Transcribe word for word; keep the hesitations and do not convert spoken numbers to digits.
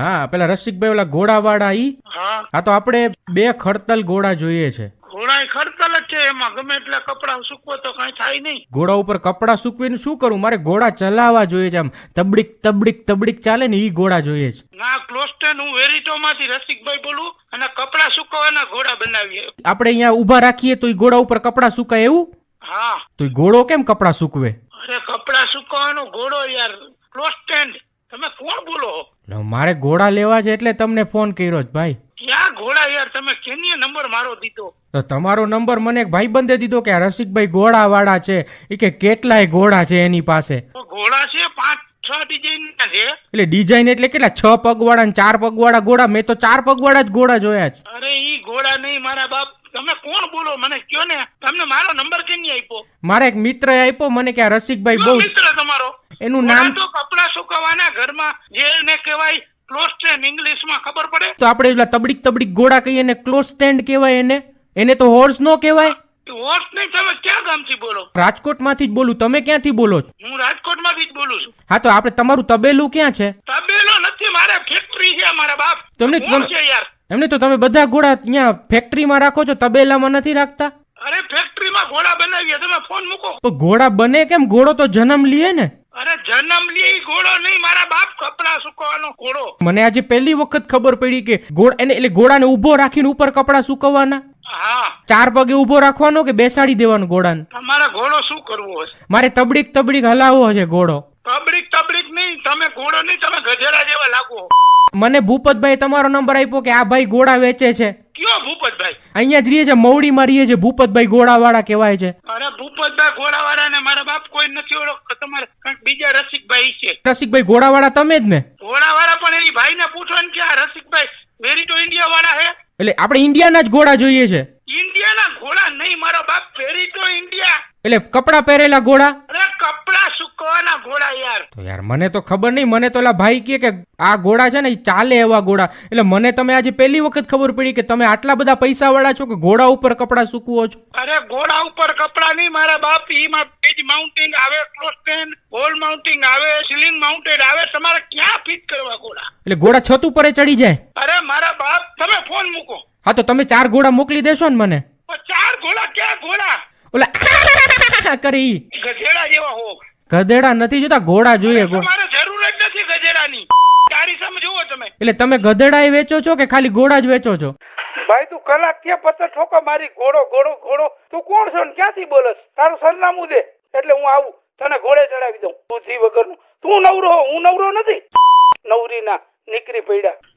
હા પેલા રસિકભાઈ ઓલા ઘોડાવાળા ઈ હા હા તો આપણે બે ખડતલ ઘોડા જોઈએ છે. ઘોડા ખડતલ જ છે, એમાં ગમે એટલા કપડા સૂકવો તો કઈ થાય નહીં. ઘોડા ઉપર કપડા સૂકવીને શું કરું? મારે ઘોડા ચલાવવા જોઈએ છે, આમ તબડીક તબડીક તબડીક ચાલે ને ઈ ઘોડા જોઈએ છે. ના ક્લોસ્ટેન, હું વેરીટો માંથી રસિકભાઈ બોલું અને કપડા સુકવવાના ઘોડા બનાવીએ. આપણે અહીંયા ઉભા રાખીએ તો ઈ ઘોડા ઉપર કપડા સુકાય એવું? હા. તો ઈ ઘોડો કેમ કપડા સૂકવે? અરે કપડા સુકવવાનો ઘોડો યાર, ક્લોસ્ટેન. તમે કોણ બોલો? મારે ઘોડા લેવા છે એટલે તમને ફોન કર્યો છે ભાઈ. ક્યાં ઘોડા યાર? તમે કેની નંબર મારો દીધો? તો તમારો નંબર મને એક ભાઈબંધે દીધો કે આ રસિકભાઈ ઘોડા વાળા છે, એ કે કેટલાય ઘોડા છે એની પાસે. ઘોડા છે પાંચ છ ડિઝાઇન ના છે. એટલે ડિઝાઇન એટલે કેટલા? છ પગવાળા ને ચાર પગવાળા ઘોડા? મેં તો ચાર પગવાળા જ ઘોડા જોયા છે. અરે ઈ ઘોડા નહીં મારા બાપ. તમે કોણ બોલો મને કયો ને. તમને મારો નંબર કેની આપ્યો? મારા એક મિત્ર આપ્યો મને કે આ રસિકભાઈ બહુ. મિત્ર તમારો? એનું નામ તો કપડા સુકવવાના ઘરમાં જેને કહેવાય ક્લોસ્ટેન, ઇંગ્લિશ માં ખબર પડે? તો આપણે પેલા તબડીક તબડીક ઘોડા કહીએ ને ક્લોઝ સ્ટેન્ડ કહેવાય એને. એને તો હોર્સ નો કહેવાય. હોર્સ નહીં. તમે ક્યાં ગામથી બોલો? રાજકોટ માંથી જ બોલું. તમે ક્યાંથી બોલો છો? હું રાજકોટ માંથી જ બોલું છું. હા તો આપણે તમારું તબેલું ક્યાં છે? તબેલો નથી, મારે ફેક્ટરી છે મારા બાપ. તમને કોણ છે યાર? એમને તો તમે બધા ઘોડા અહીંયા ફેક્ટરીમાં રાખો છો, તબેલામાં નથી રાખતા? અરે ફેક્ટરીમાં ઘોડા બનાવીએ. તમે ફોન મૂકો. તો ઘોડા બને કેમ? ઘોડો તો જન્મ લે ને. અરે જન્મ લે ઘોડો નહીં મારા બાપ, કપડા સુકવવાનો ઘોડો. મને આજે પહેલી વખત ખબર પડી કે ઘોડા એને એટલે ઘોડાને ઉભો રાખીને ઉપર કપડા સુકવવાના. હા. ચાર પગે ઉભો રાખવાનો કે બેસાડી દેવાનો ઘોડાને? તમારે ઘોડો શું કરવો હશે? મારે તબડીક તબડીક હલાવવો છે ઘોડો. તબડીક તબડીક નહીં, તમે ઘોડો નહીં, તમે ગધેડા જેવા લાગો. મને ભૂપતભાઈ તમારો નંબર આપ્યો કે આ ભાઈ ઘોડા વેચે છે. કયો ભૂપતભાઈ? અહીંયા જ રહીએ છે, મવડીમાં રહીએ છે. ભૂપતભાઈ ઘોડા વાળા કહેવાય છે. અરે ભૂપતભાઈ ઘોડા વાળા ને મારા બાપ કોઈ નથી ઓળખતો. તમારે કંઈક બીજા રસિકભાઈ છે. રસિકભાઈ ઘોડા વાળા તમે જ ને? ઘોડા વાળા પણ એની ભાઈ ને પૂછો ને કે આ રસિકભાઈ વેરીટો ઇન્ડિયા વાળા હે. એટલે આપણે ઇન્ડિયાના જ ઘોડા જોઈએ છે. ઇન્ડિયાના ઘોડા નહીં મારો બાપ, વેરીટો ઇન્ડિયા. એટલે કપડા પહેરેલા ઘોડા? અરે કપડા સુકવવાના ઘોડા યાર. તો યાર મને તો ખબર નહીં. મને તો ઓલા ભાઈ કહે કે આ ઘોડા છે ને એ ચાલે એવા ઘોડા. એટલે મને તમે આજે પહેલી વખત ખબર પડી કે તમે આટલા બધા પૈસા વાળા છો કે ઘોડા ઉપર કપડા સૂકવો છો. અરે ઘોડા ઉપર કપડા નહીં મારા બાપ. ઈમાં પેજ માઉન્ટિંગ આવે, ક્લોસ્ટેન, વોલ માઉન્ટિંગ આવે, સીલિંગ માઉન્ટેડ આવે. તમારે ક્યાં ફિટ કરવા ઘોડા? એટલે ઘોડા છત ઉપર ચડી જાય? અરે મારા બાપ તમે ફોન મૂકો. હા તો તમે ચાર ઘોડા મોકલી દેશો ને મને? ચાર ઘોડા? ક્યાં ઘોડા? ઓલા કરી ગધેડા જેવા હો. ગધેડા નથી જોતા, ઘોડા જોઈએ. તમારે જરૂર જ નથી ગધેડાની. તારી સામે જુઓ તમે. એટલે તમે ગધેડા એ વેચો છો કે ખાલી ઘોડા જ વેચો છો? ભાઈ તું કલાક ક્યાં પત્તર ઠોકો મારી. ઘોડો ઘોડો ઘોડો. તું કોણ છો ને ક્યાંથી બોલસ? તારું સરનામું દે એટલે હું આવું, તને ઘોડે ચડાવી દઉં. બુદ્ધિ વગરનું. તું નવરો, હું નવરો નથી. નવરી ના નીકળી પડ્યા.